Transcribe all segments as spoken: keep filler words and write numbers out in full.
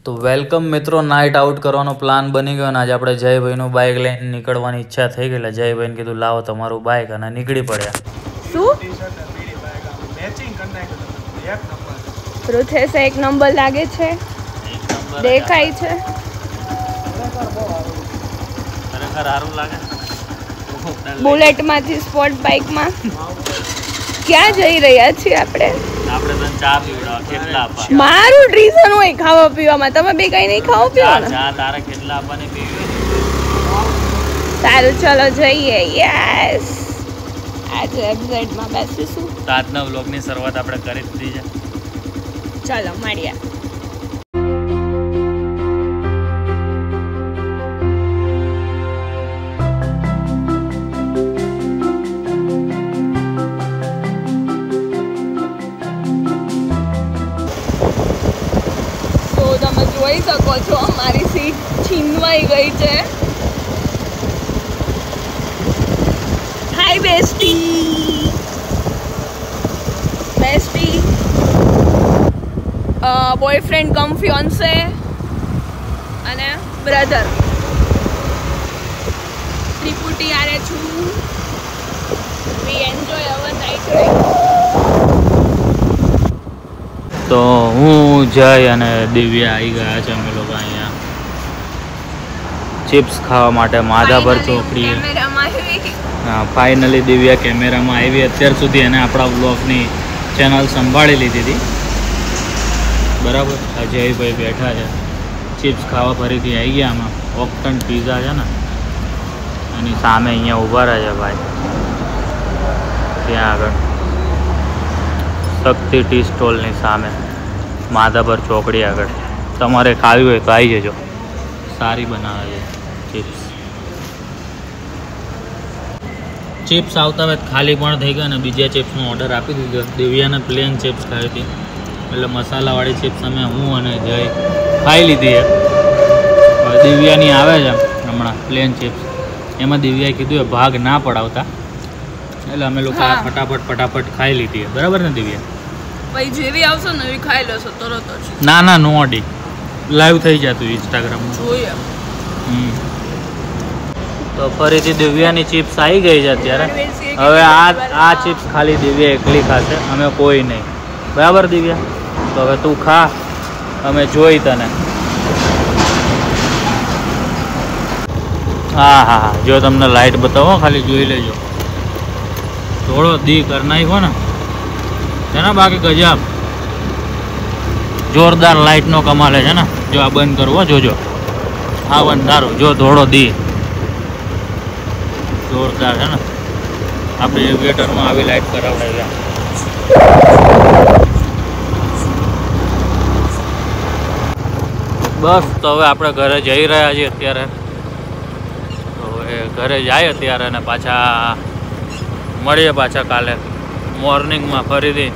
તો વેલકમ મિત્રો, night out કરવાનો પ્લાન બની ગયો અને આજે આપણે જયભાઈનું બાઇક લઈને નીકળવાની ઈચ્છા થઈ ગઈ. એટલે જયભાઈને કીધું લાવો તમારું બાઇક અને નીકળી પડ્યા. શું પૃથ્વેશ એક નંબર લાગે છે, દેખાય છે. ખરેખર સારું લાગે. બુલેટ માંથી સ્પોર્ટ બાઇક માં ક્યાં જઈ રહ્યા છીએ આપણે? આપણે તને ચા પીવડાવ. કેટલા આપવા? મારું રીઝન હોય ખાવા પીવામાં, તમે બે કઈ નહીં ખાઓ પીવો ને. ચા તારે કેટલા આપવાને પીવી? સારું ચલો જઈએ. યસ, આજે એક્ઝેટ માં બેસીશું. તો આજના વ્લોગની શરૂઆત આપણે કરી દીધી છે. ચલો મળીએ. જોઈ શકો છો મારી સીટ છીનવાઈ ગઈ છે. Hi bestie. Bestie boyfriend cum fiance અને બ્રધર ત્રિપુટી આરે છું. We enjoy our night ride. તો હું જય અને દિવ્યા આવી ગયા છે. અમે લોકો અહીંયા ચિપ્સ ખાવા માટે માધાપર ચોકડીએ. હા, ફાઇનલી દિવ્યા કેમેરામાં આવી. અત્યાર સુધી એને આપણા વ્લોગની ચેનલ સંભાળી લીધી હતી. બરાબર. અજયભાઈ બેઠા છે ચિપ્સ ખાવા. ફરીથી આવી ગયા. આમાં ઓક્ટન પીઝા છે ને, એની સામે અહીંયા ઊભા રહે છે ભાઈ. ત્યાં આગળ શક્તિ ટી સ્ટોલની સામે માધાપર ચોકડી આગળ. તમારે ખાવી હોય તો આવી જજો. સારી બનાવે છે ચિપ્સ. ચિપ્સ આવતા હોય ખાલી પણ થઈ ગયા અને બીજા ચિપ્સનો ઓર્ડર આપી દીધો. દિવ્યાને પ્લેન ચિપ્સ ખાવી હતી, એટલે મસાલાવાળી ચિપ્સ અમે હું અને જય ખાઈ લીધી છે. દિવ્યાની આવે છે હમણાં પ્લેન ચિપ્સ. એમાં દિવ્યાએ કીધું એ ભાગ ના પડાવતા, એટલે અમે લોકો આ ફટાફટ ફટાફટ ખાઈ લીધી. બરાબર ને દિવ્યા? ભાઈ જેવી આવશે ને એવી ખાઈ લેશો તરત જ. ના ના, નો અડી. લાઈવ થઈ જતું ઇન્સ્ટાગ્રામમાં. જોઈએ. હમ તો ફરીથી દિવ્યાની ચિપ્સ આવી ગઈ છે અત્યારે. હવે આ આ ચિપ્સ ખાલી દિવ્યા એકલી ખાશે, અમે કોઈ નહીં. બરાબર દિવ્યા? તો હવે તું ખા, અમે જોઈ તને. હા હા હા, જો તમને લાઈટ બતાવો ખાલી જોઈ લેજો. થોડો દી કર નાખ્યો ને છે ને, બાકી ગજબ જોરદાર લાઈટનો કમાલે છે ને. જો આ બંધ કરવો, જોજો આ બંધ સારું. જો થોડો દી જોરદાર છે ને. આપણે એવિએટરમાં આવી લાઈટ કરાવડાવી. બસ તો હવે આપણે ઘરે જઈ રહ્યા છીએ અત્યારે. તો એ ઘરે જાય અત્યારે અને પાછા મળીએ પાછા કાલે મોર્નિંગમાં ફરીથી.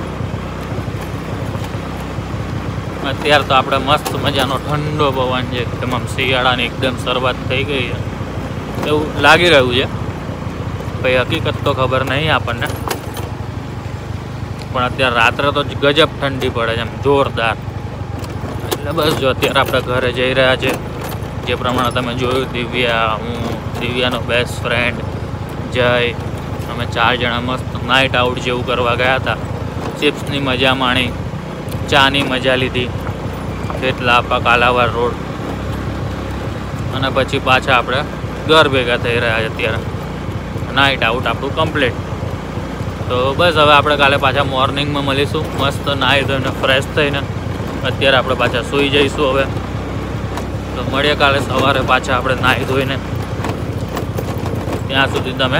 અત્યારે તો આપણે મસ્ત મજાનો ઠંડો પવન છે. એકદમ આમ શિયાળાની એકદમ શરૂઆત થઈ ગઈ છે એવું લાગી રહ્યું છે. ભાઈ હકીકત તો ખબર નહીં આપણને, પણ અત્યારે રાત્રે તો ગજબ ઠંડી પડે છે એમ જોરદાર. એટલે બસ જો અત્યારે આપણે ઘરે જઈ રહ્યા છે. જે પ્રમાણે તમે જોયું, દિવ્યા, હું, દિવ્યાનો બેસ્ટ ફ્રેન્ડ જય, અમે ચાર જણા મસ્ત નાઇટ આઉટ જેવું કરવા ગયા હતા. ચિપ્સની મજા માણી, ચાની મજા લીધી, કેટલા આપા કાલાવાર રોડ, અને પછી પાછા આપણે ઘર ભેગા થઈ રહ્યા છે. અત્યારે નાઇટ આઉટ આપણું કમ્પ્લીટ. તો બસ હવે આપણે કાલે પાછા મોર્નિંગમાં મળીશું. મસ્ત નાહી ધોઈને ફ્રેશ થઈને અત્યારે આપણે પાછા સૂઈ જઈશું. હવે તો મળીએ કાલે સવારે પાછા આપણે નાહી ધોઈને. ત્યાં સુધી તમે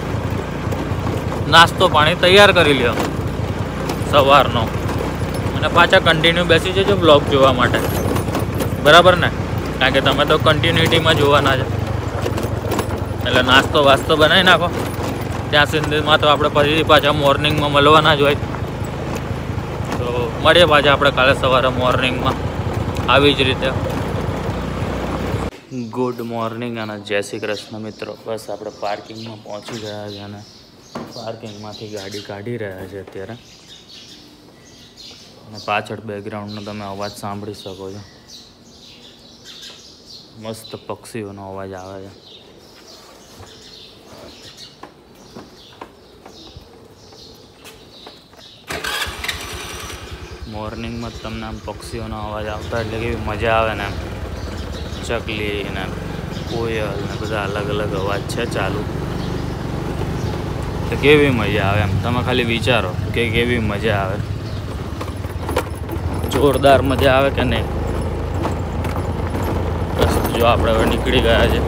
નાસ્તો પાણી તૈયાર કરી લ્યો સવારનો, અને પાછા કન્ટિન્યુ બેસી જજો બ્લોગ જોવા માટે. બરાબર ને? કારણ કે તમે તો કન્ટિન્યુટીમાં જોવાના છે. એટલે નાસ્તો વાસ્તો બનાવી નાખો. ત્યાં સુધીમાં તો આપણે પછી પાછા મોર્નિંગમાં મળવાના જ હોય. તો મળીએ પાછા આપણે કાલે સવારે મોર્નિંગમાં આવી જ રીતે. ગુડ મોર્નિંગ અને જય શ્રી કૃષ્ણ મિત્રો. બસ આપણે પાર્કિંગમાં પહોંચી ગયા છે અને પાર્કિંગમાંથી ગાડી કાઢી રહ્યા છે અત્યારે. અને પાછળ બેકગ્રાઉન્ડનો તમે અવાજ સાંભળી શકો છો. મસ્ત પક્ષીઓનો અવાજ આવે છે. મોર્નિંગમાં તમને આમ પક્ષીઓનો અવાજ આવતા એટલે કેવી મજા આવે ને, એમ ચકલી ને કોયલ ને બધા અલગ અલગ અવાજ છે ચાલુ, તો કેવી મજા આવે એમ તમે ખાલી વિચારો કે કેવી મજા આવે. જોરદાર મજા આવે કે નહીં. બસ જો આપણે હવે નીકળી ગયા છે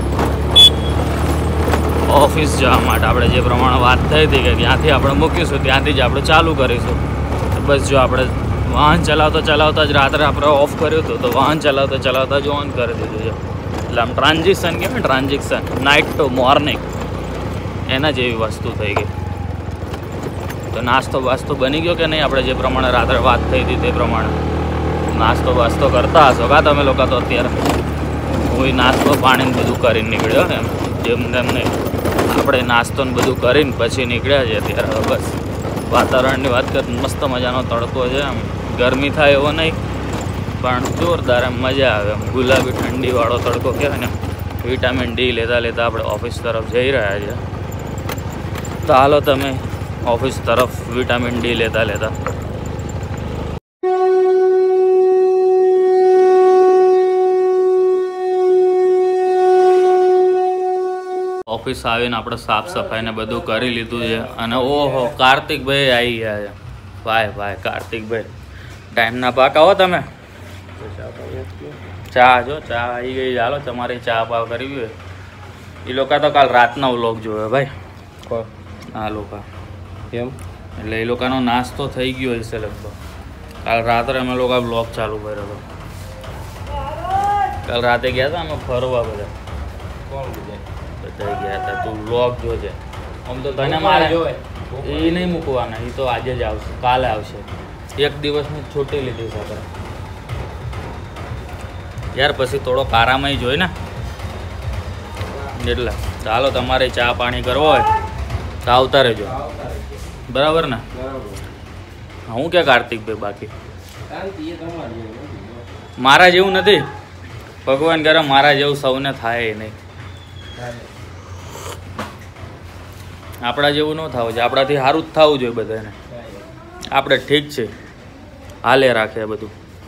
ઓફિસ જવા માટે. આપણે જે પ્રમાણે વાત થઈ હતી કે ત્યાંથી આપણે મૂકીશું ત્યાંથી જ આપણે ચાલુ કરીશું. બસ જો આપણે વાહન ચલાવતા ચલાવતા જ રાત્રે આપણે ઓફ કર્યું હતું, તો વાહન ચલાવતા ચલાવતા જ ઓન કરી દીધું છે. એટલે આમ ટ્રાન્ઝિશન કેમ ટ્રાન્ઝિશન નાઇટ ટુ મોર્નિંગ એના જેવી વસ્તુ થઈ ગઈ. તો નાસ્તો બાસ્તો બની ગયો કે નહીં? આપણે જે પ્રમાણે રાત્રે વાત થઈ હતી તે પ્રમાણે નાસ્તો બાસ્તો કરતા હશો કા તમે લોકો? તો અત્યારે હું નાસ્તો પાણીને બધું કરીને નીકળ્યો એમ જેમ તેમને આપણે નાસ્તો ને બધું કરીને પછી નીકળ્યા છે અત્યારે. બસ વાતાવરણની વાત કરીએ મસ્ત મજાનો તડકો છે, આમ ગરમી થાય એવો નહીં પણ જોરદાર એમ મજા આવે. એમ ગુલાબી ઠંડીવાળો તડકો કહેવાય ને. વિટામિન ડી લેતા લેતા આપણે ઓફિસ તરફ જઈ રહ્યા છીએ. તો હાલો તમે ઓફિસ તરફ વિટામિન ડી લેતા લેતા. ઓફિસ આવીને આપણે સાફ સફાઈ ને બધું કરી લીધું છે અને ઓહો કાર્તિકભાઈ આવી ગયા છે. ભાઈ ભાઈ કાર્તિકભાઈ ટાઈમના પાકા હો તમે. ચા જો ચા આવી ગઈ. ચાલો તમારી ચા પાવ કરવી હોય. એ લોકો તો કાલ રાતનો વ્લોગ જોયો ભાઈ. હા લોકો કેમ એટલે એ લોકોનો નાસ્તો થઈ ગયો હશે લગભગ. કાલ રાત્રે અમે લોકો વ્લોગ ચાલુ કર્યો હતો. કાલ રાતે ગયા હતા અમે ફરવા બધા. કોણ બધા બધા ગયા હતા. તું વ્લોગ જોજે. આમ તો તને મારે એ નહીં મૂકવાના, એ તો આજે જ આવશે, કાલે આવશે. એક દિવસની છૂટી લીધી છે આપણે યાર. પછી થોડો આરામય જોઈ ને એટલે. ચાલો તમારે ચા પાણી કરવો હોય તો આવતા રહેજો, બરાબર ને? હું કે કાર્તિકભાઈ બાકી મારા જેવું નથી. ભગવાન કરે મારા જેવું સૌને થાય નહીં. આપણા જેવું ન થવું છે, આપણાથી સારું જ થવું જોઈએ બધાને. આપણે ઠીક છે હાલે રાખે બધું.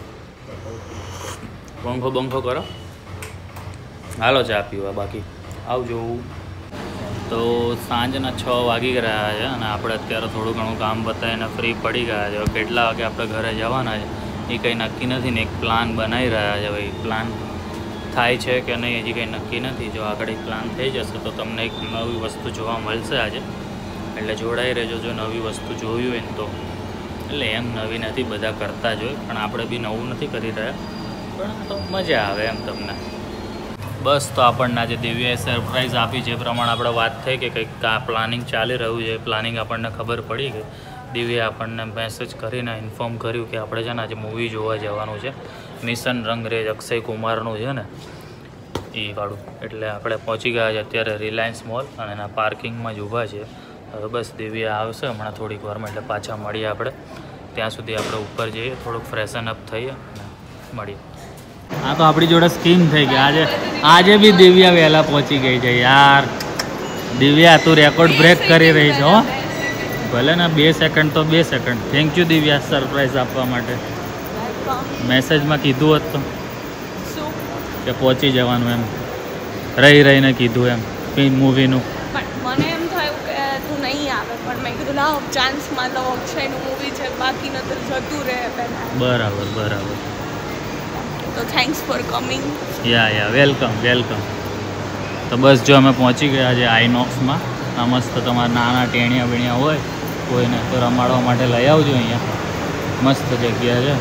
પંખો બંખો કરો. હાલો ચા પીવા. બાકી આવજો. તો સાંજના છ વાગી રહ્યા છે અને આપણે અત્યારે થોડું ઘણું કામ બતાવીને ફ્રી પડી ગયા છે. કેટલા વાગે આપણે ઘરે જવાના છે એ કંઈ નક્કી નથી ને. એક પ્લાન બનાવી રહ્યા છે ભાઈ. પ્લાન થાય છે કે નહીં હજી કંઈ નક્કી નથી. જો આગળ એક પ્લાન થઈ જશે તો તમને એક નવી વસ્તુ જોવા મળશે આજે. એટલે જોડાઈ રહેજો જો નવી વસ્તુ જોવી હોય ને તો. એટલે એમ નવી નથી, બધા કરતા જ હોય પણ આપણે બી નવું નથી કરી રહ્યા. પણ તો મજા આવે એમ તમને. બસ તો આપણને આજે દિવ્યાએ સરપ્રાઈઝ આપી. જે પ્રમાણે આપણે વાત થઈ કે કંઈક પ્લાનિંગ ચાલી રહ્યું છે, પ્લાનિંગ આપણને ખબર પડી ગઈ. દિવ્યાએ આપણને મેસેજ કરીને ઇન્ફોર્મ કર્યું કે આપણે છે ને આજે મૂવી જોવા જવાનું છે. મિશન રંગરેજ અક્ષય કુમારનું છે ને એ વાળું. એટલે આપણે પહોંચી ગયા છે અત્યારે રિલાયન્સ મોલ અને એના પાર્કિંગમાં જ ઊભા છે. હવે બસ દિવ્યા આવશે હમણાં થોડીક વારમાં એટલે પાછા મળીએ આપણે. ત્યાં સુધી આપણે ઉપર જઈએ, થોડુંક ફ્રેશન અપ થઈએ અને મળીએ. હા તો આપણી જોડે સ્કીમ થઈ ગઈ આજે. આજે બી દિવ્યા વહેલા પહોંચી ગઈ છે યાર. દિવ્યા તું રેકોર્ડ બ્રેક કરી રહી છે હો. ભલે ને બે સેકન્ડ તો બે second. Thank you Divya surprise આપવા માટે. મેસેજમાં કીધું હોત તો કે પહોંચી જવાનું એમ રહી રહીને કીધું એમ મૂવીનું. મને એમ થયું કે તું નહીં આવે પણ મેં કીધું લાવ ચાન્સ માં લો. અક્ષયનું મૂવી છે બાકી નતર જતું રહે પહેલા. બરાબર બરાબર. તો thanks for coming. Yeah yeah welcome welcome. તો બસ જો અમે પહોંચી ગયા છે આઈનોક્સમાં. આ મસ્ત તમારા નાના ટેણિયા બીણિયા હોય કોઈને તો રમાડવા માટે લઈ આવજો. અહીંયા મસ્ત જગ્યા છે.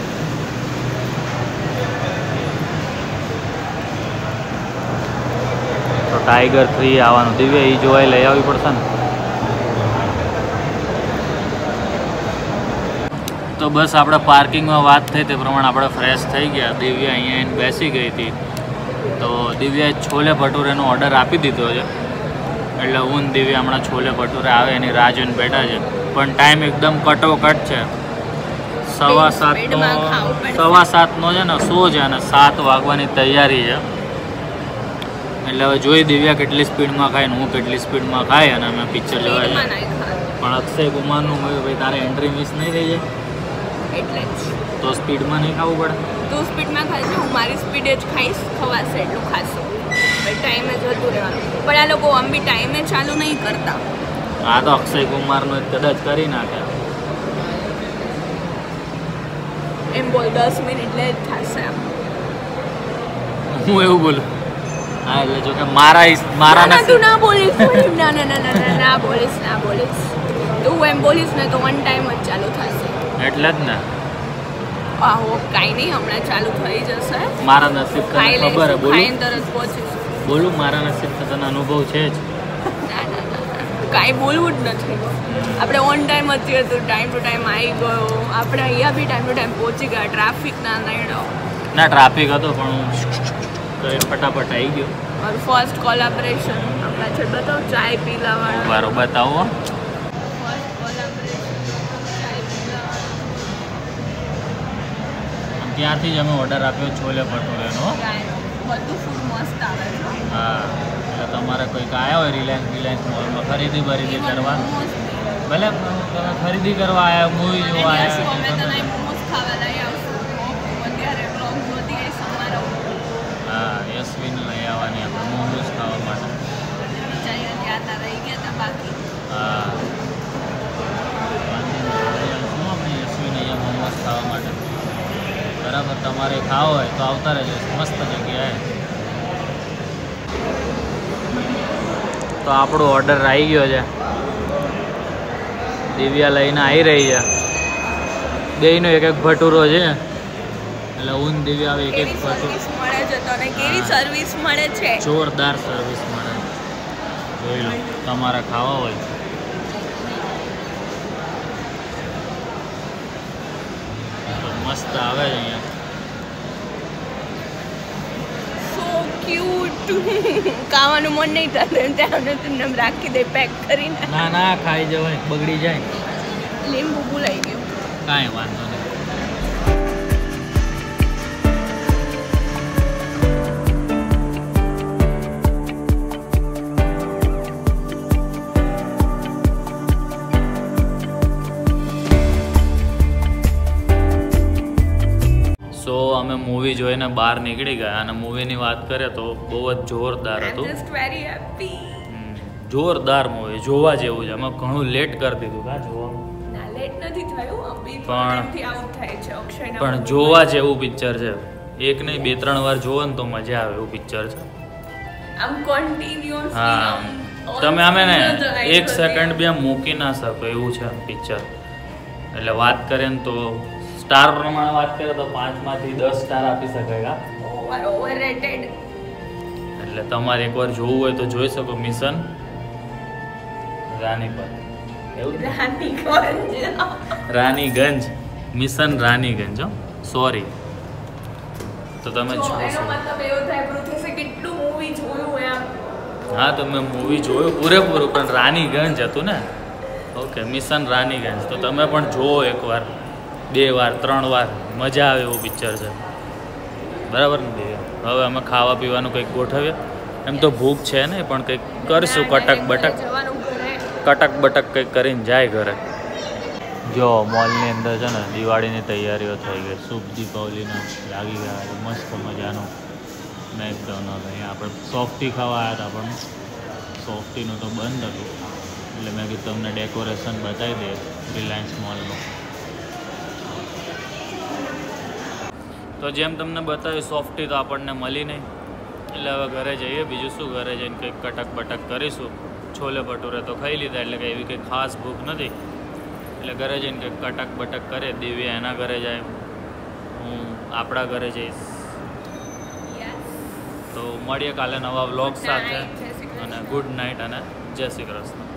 તો ટાઈગર થ્રી આવવાનું દિવ્ય એ જોવાય લઈ આવવી પડશે ને. તો બસ આપણે પાર્કિંગમાં વાત થઈ તે પ્રમાણે આપણે ફ્રેશ થઈ ગયા. દિવ્યા અહીંયા આવીને બેસી ગઈ હતી. તો દિવ્યાએ છોલે ભટુરેનો ઓર્ડર આપી દીધો છે. એટલે હું દિવ્યા હમણાં છોલે ભટુરે આવે એની રાહ જોઈને બેઠા છે. પણ ટાઈમ એકદમ કટોકટ છે. સવા સાતનો સવા સાતનો છે ને શો છે અને સાત વાગવાની તૈયારી છે. એટલે હવે જોઈ દિવ્યા કેટલી સ્પીડમાં ખાય ને હું કેટલી સ્પીડમાં ખાય અને અમે પિક્ચર જોવા સ્પીડમાં જઈએ. નહીં ખાવાનું. પણ અક્ષય કુમારનું મૂવી ભાઈ તારે એન્ટ્રી મિસ નહીં થઈ જાય એટલે જ તો સ્પીડમાં નહીં ખાવું પડે. તું સ્પીડમાં ખાશે, હું મારી સ્પીડે જ ખાઈશ, ખવાશે એટલું ખાશું. પછી ટાઈમે જતું રહેવાનું. પણ આ લોકો આમ બી ટાઈમે ચાલુ નહીં કરતા. આ તો અક્ષય કુમારનું જ કદાચ કરી નાખે. એમ બોલ દસ મિનિટ લેટ થશે આમ. હું એવું બોલું હા એટલે જો કે મારા હિસ- મારા ના, ના, તું નસીબ ના બોલીશ ના ના ના ના ના ના બોલીશ ના બોલીશ તું એમ બોલીશ ને તો વન ટાઈમ જ ચાલુ થશે. એટલે જ ને આહો કાંઈ નહીં, હમણાં ચાલુ થઈ જશે. મારા નસીબ તને ખાઈ ખબર હે લઈશું, બોલું ખાઈને તરત પહોંચીશું. બોલું મારા નસીબ તો તને અનુભવ છે જ. ના ના ના કાંઈ બોલવું જ નથી. આપણે ઓન ટાઈમ જ છીએ તો ટાઈમ ટુ ટાઈમ આવી ગયો. આપણે અહીંયા બી ટાઈમ ટુ ટાઈમ પહોંચી ગયા. ટ્રાફિકના નડો. ના ટ્રાફિક હતો પણ હું કરીને ફટાફટ આવી ગયો. મારું ફર્સ્ટ કોલાબરેશન આપણા છે બતાવો ચાય પીલાવાળા. બારો બતાવો હો. ફર્સ્ટ કોલાબરેશન ચાય પીલાવાળા. ત્યાંથી જ અમે ઓર્ડર આપ્યો છોલે ભટુરેનો. બધું ફૂડ મસ્ત આવે છે. હા એટલે તમારે કોઈક આવ્યા હોય રિલાયન્સ રિલાયન્સ મોલમાં ખરીદી બરીદી કરવા ભલે તમે ખરીદી કરવા આવ્યા મૂવી જોવા અમે તને આવ્યા મોમોસ ખાવા લઈ આવશું. અત્યારે બ્લોગ જોતી ગઈ સમારો હા યશવીને લઈ આવવાની આપણે મોમોસ ખાવા માટે. વિચારીને ત્યાં હતા રહી ગયા હતા બાકી. હા શું આપણે યશવીને અહીંયા મોમોસ ખાવા માટે. બરાબર તમારે ખાવો હોય તો આવતા રહેજો મસ્ત જગ્યાએ. તો આપણો ઓર્ડર આવી ગયો છે. દિવ્યા લઈને આવી રહી છે. બેયનો એક એક ભટુરો છે એટલે હું ને દિવ્યા આવે એક એક કેવી ભટુરો. સર્વિસ મળે છે તને? કેવી હા. સર્વિસ મળે છે? જોરદાર સર્વિસ મળે. જોઈ લો તમારે ખાવા હોય તો મસ્ત આવે છે અહીંયા. So cute. ખાવાનું મન નહીં થતું એમ ત્યાં તમને રાખી દે પેક કરીને. ના ના ખાઈ જવાય બગડી જાય લીંબુ ભૂલાઈ ગયું. કાંઈ વાંધો નહીં. સો અમે મૂવી જોઈને બહાર નીકળી ગયા અને મૂવીની વાત કરીએ તો બહુ જ જોરદાર આઈ એમ હતું. Just very happy. હમ, જોરદાર મૂવી જોવા જેવું છે. અમે ઘણું લેટ કરી દીધું કા જોવામાં ના લેટ નથી થયું. અભી પણ- એમથી આઉટ થાય છે અક્ષયના. પણ જોવા જેવું પિક્ચર છે. એક નહીં બે ત્રણ વાર જોવો ને તો મજા આવે એવું પિક્ચર છે. આમ કન્ટિન્યુઅસલી હા તમે આમે ને એક સેકન્ડ બી આમ મૂકી ના શકો એવું છે પિક્ચર. એટલે વાત કરીએ ને તો સ્ટાર પ્રમાણે વાત કરીએ તો પાંચમાંથી દસ સ્ટાર આપી શકાય. Over overrated. એટલે તમારે એકવાર જોવું હોય તો જોઈ શકો. મિશન રાનીપત એવું જ ને? રાનીગંજ. રાનીગંજ મિશન રાનીગંજ હો સોરી. તો તમે જો, એનો જોશો. મતલબ એવો થાય પૃથ્વીસે કેટલું મૂવી જોયું એમ. હા તો મેં મૂવી જોયું પૂરેપૂરું પણ રાનીગંજ હતું ને. ઓકે મિશન રાનીગંજ તો તમે પણ જુઓ એકવાર બે વાર ત્રણ વાર મજા આવે એવું પિક્ચર છે. બરાબર ને દેવી? હવે અમે ખાવા પીવાનું કંઈક ગોઠવીએ. એમ તો ભૂખ છે ને પણ કંઈક કરશું કટક બટક જવાનું ઘરે. કટક બટક કંઈક કરીને જાય ઘરે. જો મોલની અંદર છે ને દિવાળીની તૈયારીઓ થઈ ગઈ. શુભ દીપાવલીના લાગી ગયા છે મસ્ત મજાનું મેકડોનલ્ડ. અહીંયા આપણે સોફ્ટી ખાવા આવ્યા હતા પણ સોફ્ટીનું તો બંધ હતું એટલે મેં કીધું તમને ડેકોરેશન બતાવી દે રિલાયન્સ મોલનું. તો જેમ તમને બતાવ્યું સોફ્ટી તો આપણને મળી નહીં એટલે હવે ઘરે જઈએ. બીજું શું ઘરે જઈને કંઈક કટક બટક કરીશું. છોલે ભટુરે તો ખાઈ લીધા એટલે કંઈ એવી કંઈ ખાસ ભૂખ નથી એટલે ઘરે જઈને કંઈક કટક બટક કરે. દિવ્યા એના ઘરે જાય, હું આપણા ઘરે જઈશ. Yes. તો મળીએ કાલે નવા વ્લોગ સાથે Night. જય શ્રી કૃષ્ણ. અને ગુડ નાઇટ અને જય શ્રી કૃષ્ણ.